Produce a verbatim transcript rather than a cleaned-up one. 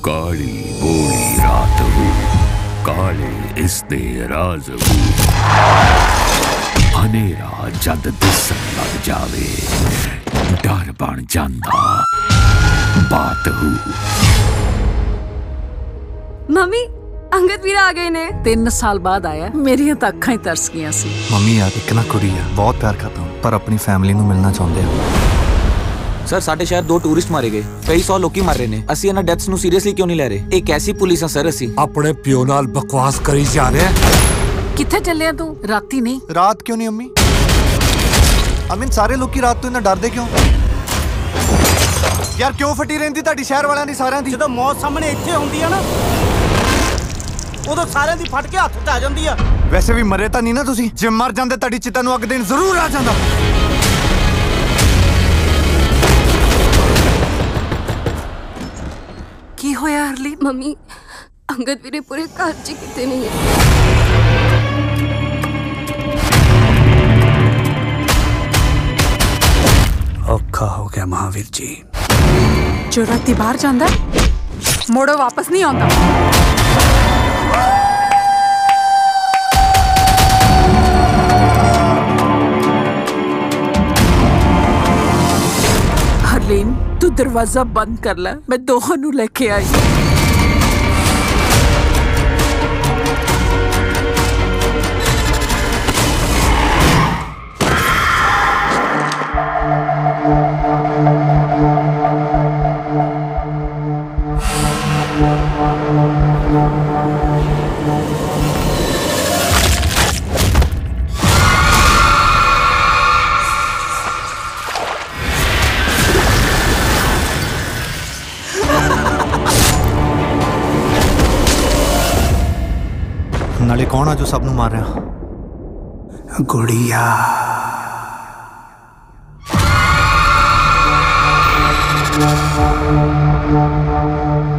काली बोली रात हो, काले इसदे राज हो, हनेरा जद दिसन लग जावे, डर बन जांदा बात हो। मम्मी अंगद वीरा आ गए ने। तीन साल बाद आया, मेरियां तां अखां ही तरस गईयां सी। मम्मी यार एक ना कुड़ी है, बहुत प्यार करता हूँ, पर अपनी फैमिली नूं मिलना चाहते हैं। सर साडे शहर दो टूरिस्ट मारे गए, कई सौ लोग मर रहे ने, असीं इन्हां डेथ्स नूं सीरियसली क्यों नहीं ले रहे? एक ऐसी पुलिस है सर, असीं अपने प्यो नाल बकवास करी जा रहे हैं। किथे चलिया तू? राती नहीं? रात क्यों नहीं अम्मी? अमीन सारे लोग की रात तो इन्ना डरदे क्यों? यार क्यों फटी रहिंदी तुहाडी शहर वालियां दी सारियां दी? जदों मौत सामने इत्थे हुंदी है ना, उदों सारियां दी फट के हत्थ च आ जांदी आ। वैसे भी मरे तां नहीं ना तुसीं, जे मर जांदे तुहाडी चिता नूं अग देण जरूर आ जांदा। की होया हरलीन? मम्मी अंगद वीरे पूरे घर च किते नहीं है। औखा हो गया महावीर जी। जो राती बाहर जांदा मोड़ो वापस नहीं आंदा। हरलीन तू दरवाजा बंद कर ला, मैं दोहां नूं लेके आई। नाले कौन आ जो सब नूं मार रहा? गुड़िया Thank you.